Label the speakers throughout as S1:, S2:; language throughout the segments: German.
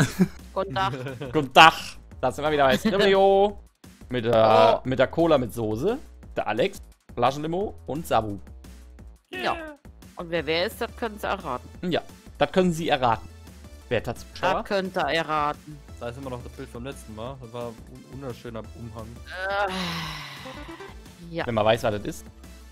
S1: Guten Tag.
S2: Guten Tag. Da sind wir wieder bei Skribbelio. Mit der Cola mit Soße. Der Alex, Flaschenlimo und Sabu.
S1: Ja. Und wer ist, das können Sie erraten.
S2: Ja, das können Sie erraten. Wer hat Zuschauer?
S1: Das könnte er erraten.
S3: Da ist immer noch das Bild vom letzten Mal. Das war ein wunderschöner Umhang.
S1: Ja.
S2: Wenn man weiß, was das ist.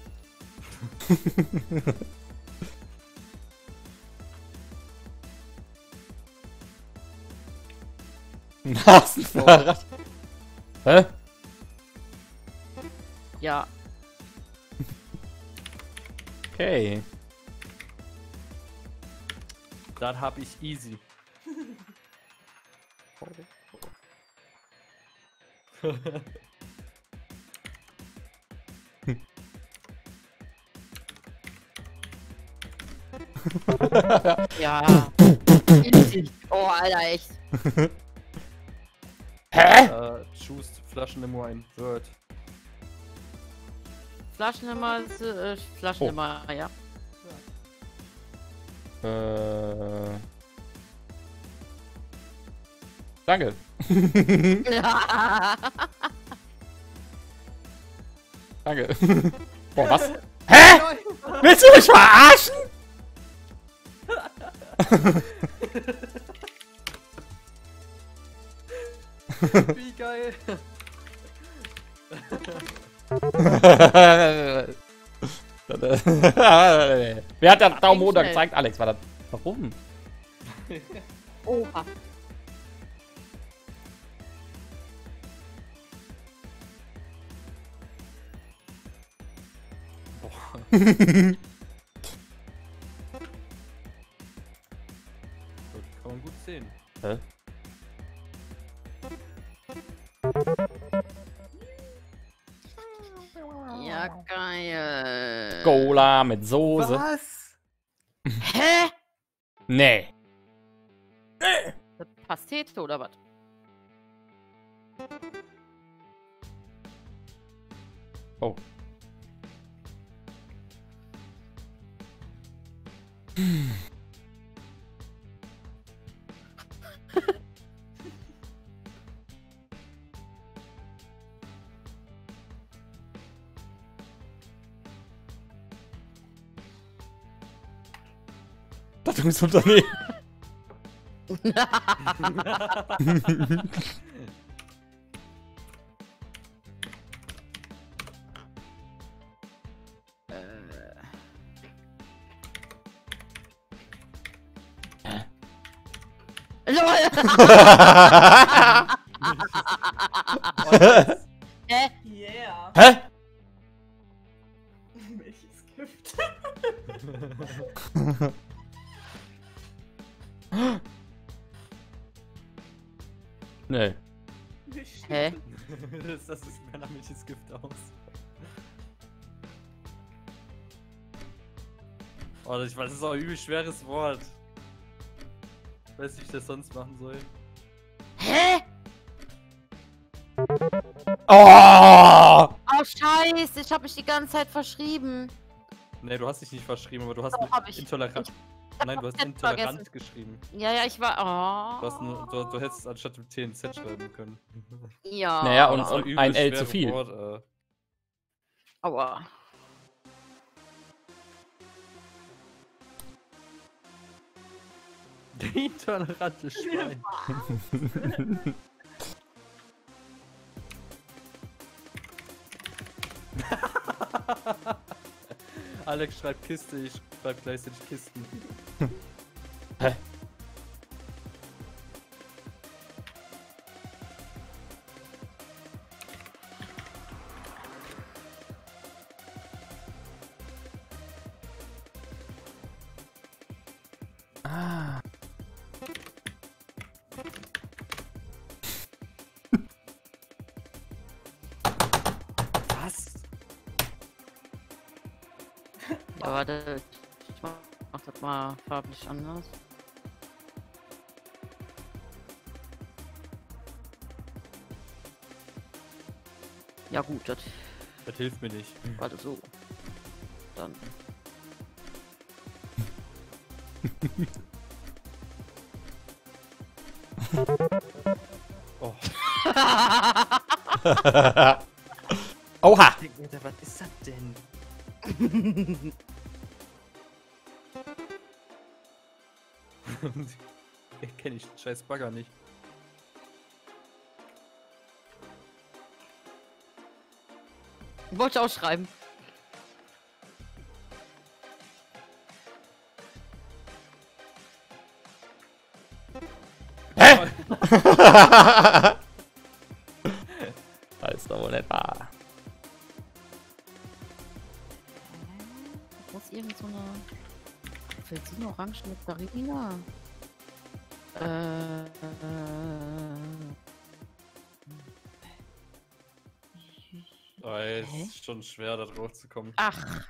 S2: Nasenfahrrad. Hä?
S1: Ja.
S2: Okay.
S3: Das hab ich easy.
S1: Ja. Easy. Oh, Alter, echt.
S2: Hä?
S3: Choose Flaschennummer ein Word.
S1: Flaschennummer, Flaschennummer, ja.
S2: Danke. Danke. Boah, was? Hä? Willst du mich verarschen?
S3: Wie geil!
S2: Wer hat den Daumen runter gezeigt? Alex, war das? Warum?
S1: Oha.
S3: Gut, kann man gut sehen.
S2: Hä?
S1: Ja, geil.
S2: Cola mit Soße.
S3: Was?
S1: Hä?
S2: Nee.
S1: Das Pastete oder was?
S2: Oh. Beratungsunternehmen.
S1: LOL! Hä?
S4: Yeah.
S2: Hä?
S4: Welches Gift?
S2: Nee.
S1: Hä?
S3: Das ist männerliches Gift aus. Oh, ich weiß, das ist auch ein übel schweres Wort. Ich weiß nicht, wie ich das sonst machen soll.
S1: Hä?
S2: Oh!
S1: Oh, scheiße, ich habe mich die ganze Zeit verschrieben.
S3: Nee, du hast dich nicht verschrieben, aber du hast
S1: Doch, hab ich.
S3: intolerant. Nein, du hast
S1: komplett
S3: intolerant
S1: vergessen.
S3: geschrieben.
S1: Ja, ja, ich war.
S3: Du, hast
S1: Oh.
S3: nur, du hättest anstatt dem T ein Z schreiben können.
S1: Ja.
S2: Naja,
S3: Aber
S2: und
S3: das ist auch übel
S2: ein L
S3: schwere
S2: zu viel.
S3: Wort,
S1: Aua.
S3: Der intolerante Schwein. Alex schreibt Kiste, ich schreib gleichzeitig Kisten.
S2: Hä? Ah.
S3: Was?
S1: Ja, warte. Ich mach das mal farblich anders. Ja gut, das
S3: Das hilft mir nicht.
S1: warte so. Dann.
S3: Oh.
S2: Oha!
S3: Alter, was ist das denn? Ich kenne den scheiß Bagger nicht.
S1: Wollte ich auch schreiben.
S2: Das ist doch wohl nicht wahr.
S1: Das ist irgend so eine Felsin Orange mit Darina.
S3: Oh, ey, es
S1: Hä?
S3: ist schon schwer, da drauf zu kommen.
S1: Ach,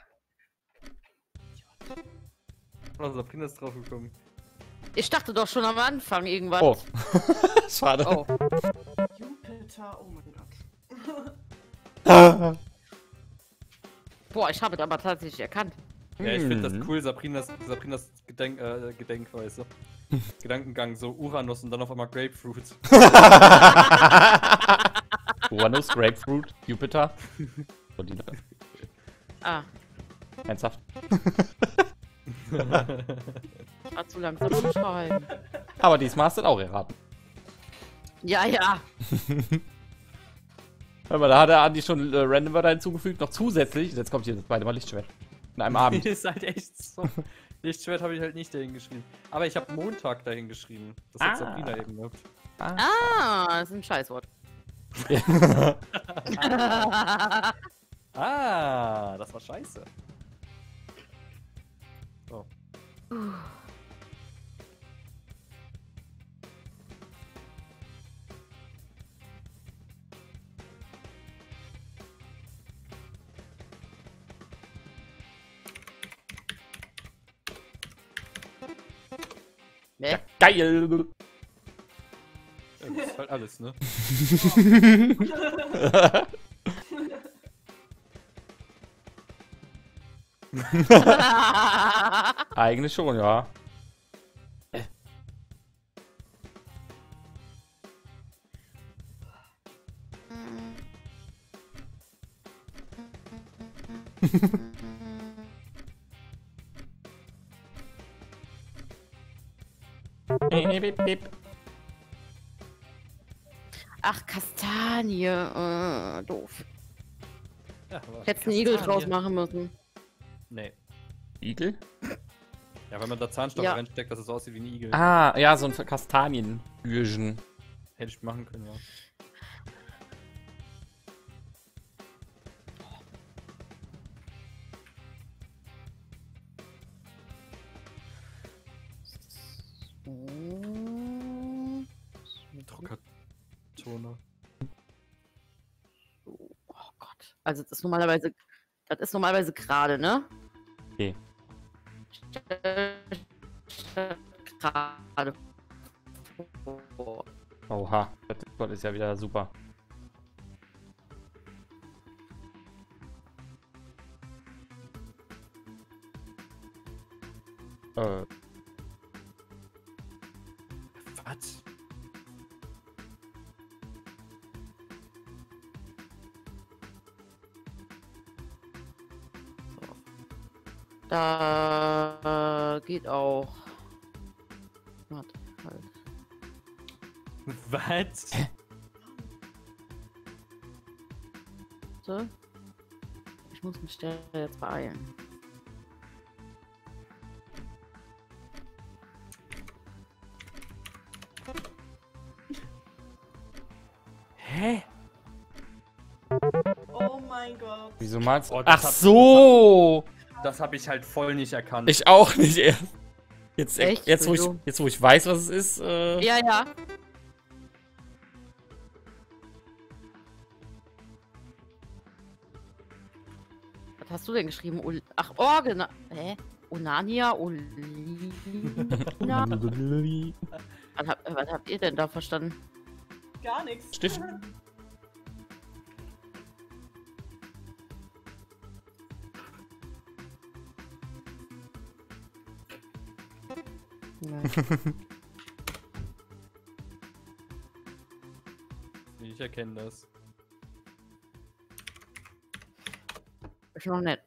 S3: Oh, Sabrina ist drauf gekommen.
S1: ich dachte doch schon am Anfang irgendwas.
S2: Oh. Schade.
S1: Oh.
S4: Jupiter, oh mein Gott.
S1: Boah, ich habe es aber tatsächlich erkannt.
S3: Ja, ich finde das
S2: Hm.
S3: cool, Sabrinas Gedenkweise. Gedankengang, so Uranus und dann auf einmal Grapefruit.
S2: Uranus, Grapefruit, Jupiter. So die
S1: Ah,
S2: ernsthaft.
S1: war zu langsam zum Schreiben.
S2: Aber diesmal hast du das auch erraten.
S1: Ja, ja.
S2: Hör mal, da hat der Andi schon random Wörter hinzugefügt, noch zusätzlich. Jetzt kommt hier das zweite Mal Lichtschwert. In einem Abend.
S3: ist halt echt so. Lichtschwert habe ich halt nicht dahin geschrieben. Aber ich habe Montag dahin geschrieben. Das hat Sabrina eben gehabt.
S1: Ah, das ist ein Scheißwort.
S3: Ah, das war scheiße. Oh.
S1: Ne?
S2: Geil!
S3: Ja, das ist halt alles, ne?
S2: Eigentlich schon, ja. Bip, bip.
S1: Ach, Kastanie. Doof.
S3: Ja, aber
S1: Hättest einen Igel
S3: Kastanie.
S1: draus machen müssen.
S3: Nee.
S2: Igel?
S3: Ja, wenn man da Zahnstocher
S1: Ja.
S3: reinsteckt, dass es aussieht wie ein Igel.
S2: Ah, ja, so ein Kastanienbürgen.
S3: Hätte ich machen können, ja.
S1: Oh,
S3: Druckertoner.
S1: oh Gott. Also das ist normalerweise gerade, ne?
S2: Okay.
S1: Gerade. vor.
S2: Oha, das Discord ist ja wieder super.
S3: Was?
S1: Da geht auch. Warte, halt.
S3: Was?
S1: So. Ich muss mich da jetzt beeilen.
S3: Hä?
S4: Oh mein Gott.
S2: Wieso malst du?
S3: Oh, das
S2: Ach
S3: hat-
S2: so!
S3: Das habe ich halt voll nicht erkannt.
S2: Ich auch nicht erst.
S1: Echt?
S2: Jetzt,
S1: Wieso?
S2: wo ich weiß, was es ist.
S1: Ja, ja. Was hast du denn geschrieben? Ach, Organa. Hä? Onania? Olina? Was habt ihr denn da verstanden?
S4: Gar nichts.
S2: Stift.
S3: Easy, ich erkenne das.
S1: Ist noch nett.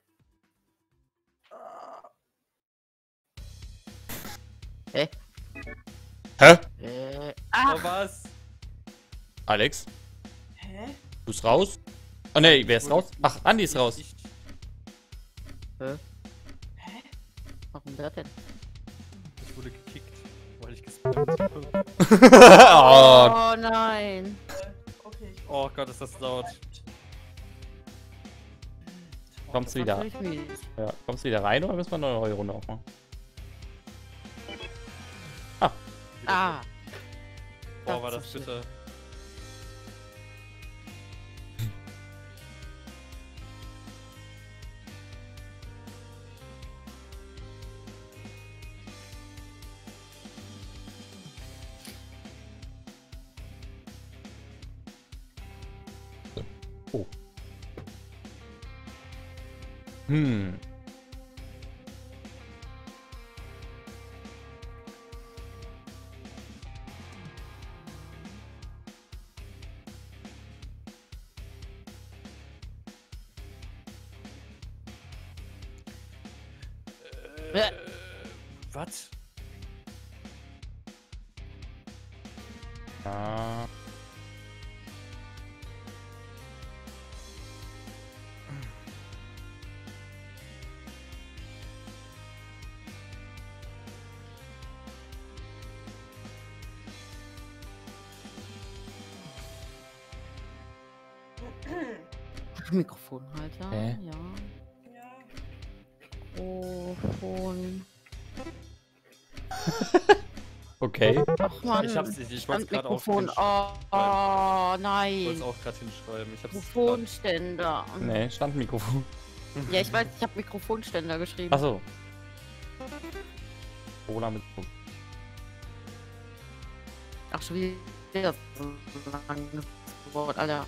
S1: Hä?
S2: Hä?
S1: Ah!
S3: Oh, was?
S2: Alex?
S4: Hä?
S2: Du bist raus? Oh ne, wer ist raus? Ach, Andi ist raus.
S1: Hä?
S4: Hä?
S1: Warum das denn?
S3: Ich wurde gekickt, weil ich gespammt habe.
S2: Oh,
S1: Oh nein.
S4: Okay.
S3: Oh Gott, ist das laut.
S2: kommst du
S1: Das
S2: wieder?
S1: ist natürlich mies.
S2: Ja, kommst du wieder rein oder müssen wir eine neue Runde aufmachen?
S1: Ah.
S3: Oh, war
S1: Das
S3: das
S1: ist
S3: bitter.
S2: Oh. Hm.
S3: Was?
S2: Ja.
S1: Mikrofonhalter.
S2: Hä?
S1: Ja.
S4: Ja.
S1: Mikrofon.
S2: Okay.
S1: Ach man.
S3: Ich wollte es gerade auch
S1: Mikrofon. Oh,
S3: Ich
S1: nein.
S3: wollte es auch gerade hinschreiben. Ich hab's grad-
S1: Mikrofonständer.
S2: Nee, Standmikrofon.
S1: Ja, ich weiß, ich habe Mikrofonständer geschrieben.
S2: Achso. Cola mit.
S1: Ach, schon wieder so langes Wort, Alter.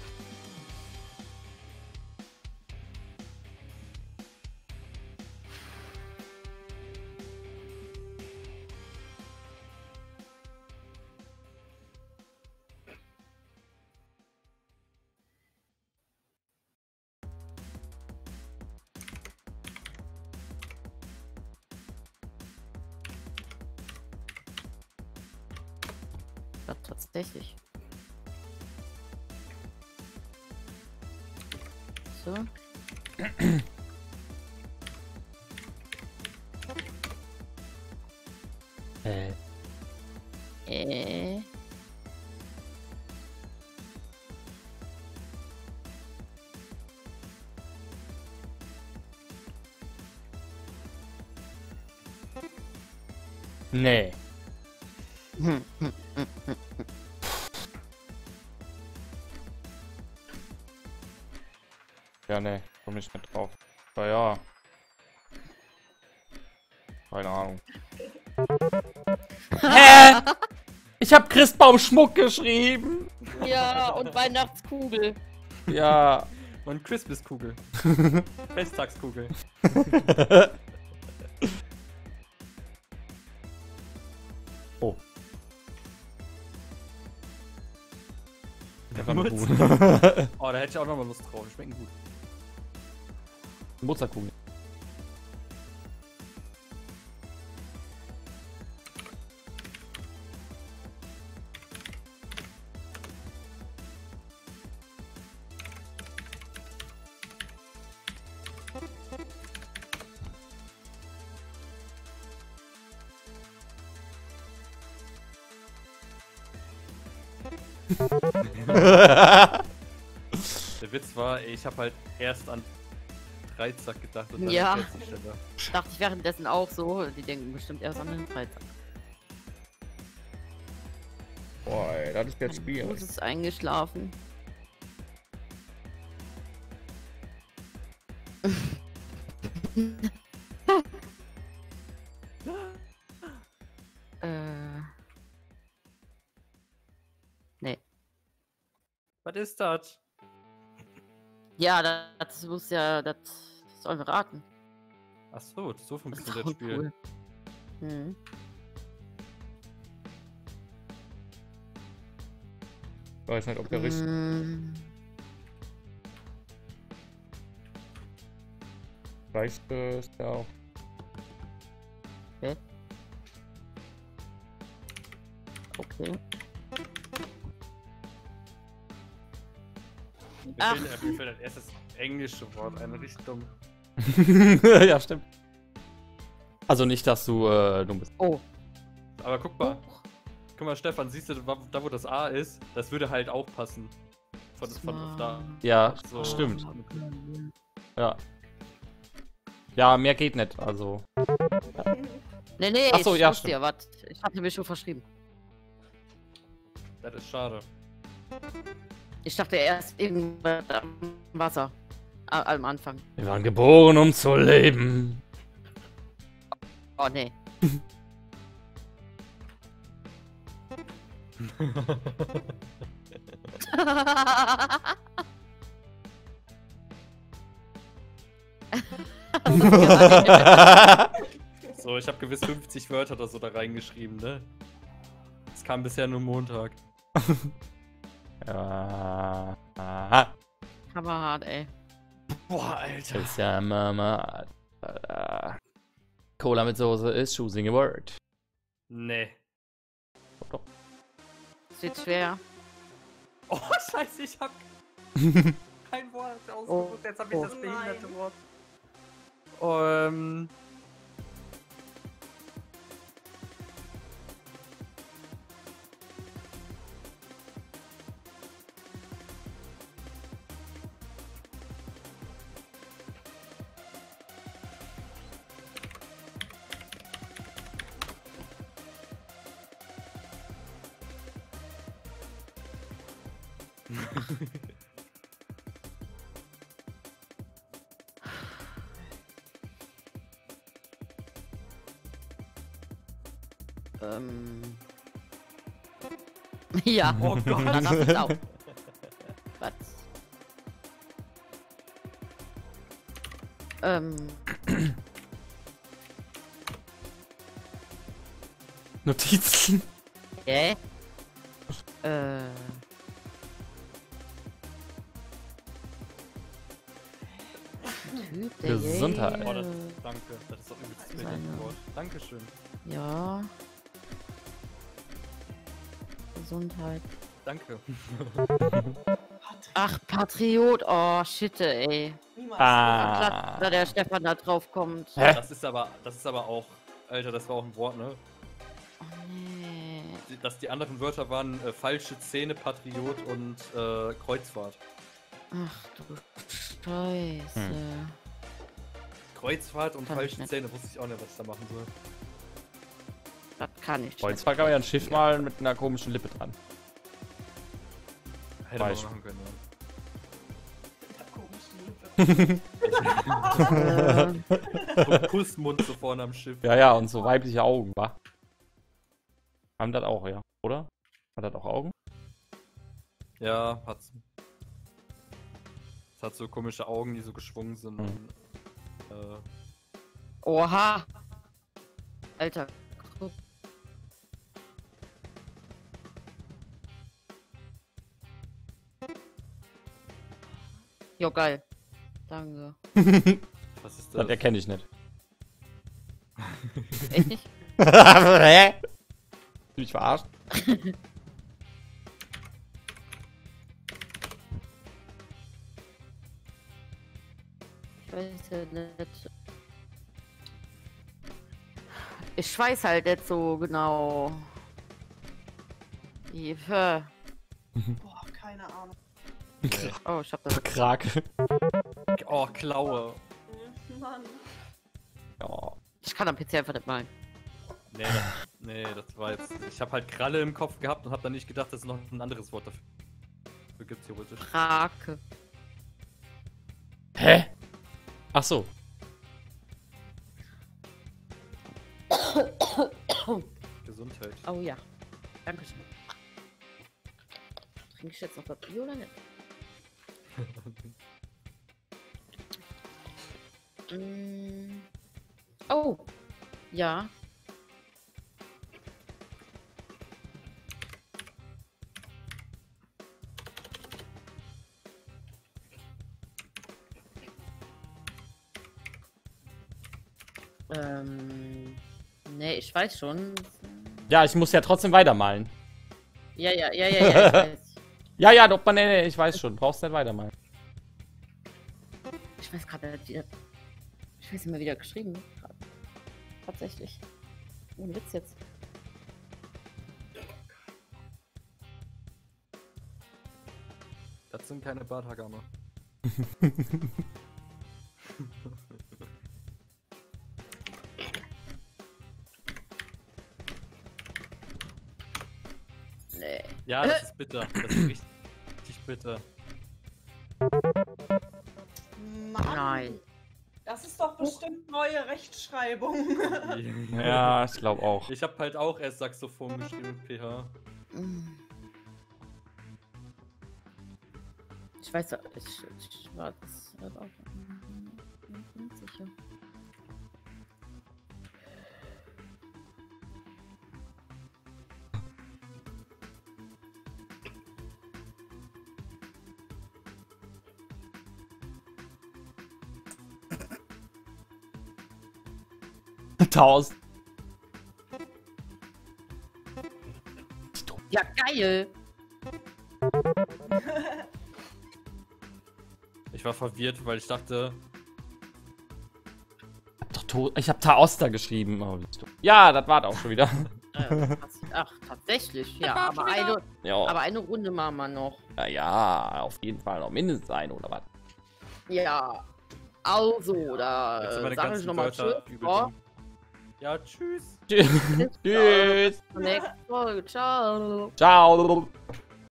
S1: Ja, tatsächlich. So.
S2: Äh.
S1: Äh.
S2: Nee. Ja, nee, komm ich nicht drauf. Aber ja. Keine Ahnung. Hä? Ich hab Christbaumschmuck geschrieben.
S1: Ja, und Weihnachtskugel.
S2: Ja.
S3: Und Christmaskugel. Festtagskugel.
S2: Oh. Der war
S3: Mutz.
S2: gut.
S3: Oh, da hätte ich auch noch mal Lust drauf. Die schmecken gut.
S2: Mozartkugel.
S3: Der Witz war, ey, ich habe halt erst an Dreizack gedacht und dann
S1: Ja.
S3: an Kerzenständer.
S1: Dachte ich währenddessen auch so. Die denken bestimmt erst an den Freitag.
S2: Boah, ey, das ist jetzt
S1: Mein
S2: schwierig.
S1: Fuß ist eingeschlafen. Nee.
S3: Was ist das?
S1: Ja, das muss ja, das sollen wir raten.
S3: Ach so, so
S1: Das ist
S3: funktioniert
S1: doch
S3: das Spiel.
S1: cool. Mhm.
S2: Ich weiß nicht, ob der richtig. Vielleicht ist der auch.
S1: Okay.
S3: Mir fehlt ein erstes englische Wort, ein richtig dumm.
S2: Ja, stimmt. Also nicht, dass du dumm bist.
S1: Oh.
S3: Aber guck mal, Stefan, siehst du, da wo das A ist, das würde halt auch passen. Von da.
S2: Ja,
S3: So.
S2: stimmt. Ja. Ja, mehr geht nicht, also.
S1: Nee,
S2: Ach so,
S1: ich
S2: ja,
S1: wusste ja, was. Ich hatte mich schon verschrieben.
S3: Das ist schade.
S1: Ich dachte erst irgendwas am Wasser. Am Anfang.
S2: Wir waren geboren, um zu leben.
S1: Oh, nee.
S3: So, ich habe gewiss 50 Wörter oder so da reingeschrieben, ne? Es kam bisher nur Montag.
S2: Ja. Aha.
S1: Hammerhart, ey.
S3: Boah, Alter.
S2: Ist ja Mama. Cola mit Soße ist choosing a word.
S3: Nee.
S1: Es wird schwer.
S3: Oh, scheiße, ich hab kein Wort ausgesucht. Jetzt hab ich das behinderte Wort.
S1: Ja.
S3: Oh Gott.
S1: Dann darf ich auch. Was?
S2: Notizen.
S1: Typ, der
S2: Gesundheit.
S3: Oh, danke. Das ist doch übelst das
S1: Seine-
S3: Wort. Dankeschön.
S1: Ja. Gesundheit.
S3: Danke.
S1: Ach, Patriot. Oh, shit, ey.
S4: Niemals.
S2: Ah.
S1: Da der Stefan da drauf kommt.
S2: Hä?
S3: Das ist aber auch, Alter, das war auch ein Wort, ne?
S1: Oh, nee.
S3: Dass die anderen Wörter waren falsche Zähne, Patriot und Kreuzfahrt.
S1: Ach du Scheiße.
S3: Kreuzfahrt und
S1: Kann ich
S3: falsche
S1: nicht.
S3: Zähne, wusste ich auch nicht, was ich da machen soll.
S1: Das kann ich
S2: Jetzt war ja ein Schiff mal mit einer komischen Lippe dran.
S3: Hätte man
S2: Beispiel.
S3: machen können,
S4: Ich hab komische Liebe.
S3: ja. So Kussmund so vorne am Schiff.
S2: Ja, ja, und so weibliche Augen, wa? Haben das auch, ja, oder? Hat das auch Augen?
S3: Ja, hat's. Es hat so komische Augen, die so geschwungen sind.
S2: Hm.
S1: Oha. Alter. Guck. Jo, geil. Danke.
S3: Was ist
S2: Das
S3: das?
S2: erkenne ich nicht.
S1: Echt nicht?
S2: Hä? Bin ich verarscht?
S1: Ich weiß ja nicht. Ich weiß halt nicht so genau.
S4: Boah, keine Ahnung.
S1: Oh, ich hab das.
S2: Krake.
S3: Oh, Klaue.
S4: Mann.
S2: Ja.
S1: Ich kann am PC einfach nicht malen.
S3: Nee, das war jetzt. Ich habe halt Kralle im Kopf gehabt und habe dann nicht gedacht, dass es noch ein anderes Wort dafür gibt, theoretisch.
S1: Krake.
S2: Hä? Ach so.
S3: Gesundheit.
S1: Oh ja. Dankeschön. Trinke ich jetzt noch das Bier oder nicht? Oh. Ja. Nee, ich weiß schon.
S2: Ja, ich muss ja trotzdem weitermalen.
S1: Ja, ich weiß.
S2: Ja, doch, nee, ich weiß schon. Brauchst nicht weitermalen.
S1: Ich weiß gerade wieder. Ich weiß immer wieder geschrieben. Tatsächlich. Ohne Witz jetzt.
S3: Das sind keine Barthagammer.
S1: Nee.
S3: Ja, das ist bitter. Das ist richtig bitter.
S4: Mann.
S1: Nein.
S4: Das ist doch bestimmt neue Rechtschreibung.
S2: Ja, ich glaube auch.
S3: Ich habe halt auch erst Saxophon geschrieben mit PH.
S1: Ich weiß, ich war das auch nicht sicher.
S2: Tausend.
S1: Ja, geil.
S3: Ich war verwirrt, weil ich dachte,
S2: Ich hab Taoster geschrieben. Oh, ja, das war auch schon wieder.
S1: Ach, tatsächlich. Ja, aber eine Runde machen wir noch.
S2: Ja, auf jeden Fall noch mindestens eine oder was.
S1: Ja. Also,
S3: jetzt
S1: da
S3: sind meine
S1: sage ich
S3: ganzen
S1: nochmal
S3: Wörter
S1: Tschüss.
S3: übel
S1: Oh,
S3: dumm. Ja, tschüss.
S2: Tschüss.
S1: bis zur nächsten Folge. Ciao.
S2: Ciao.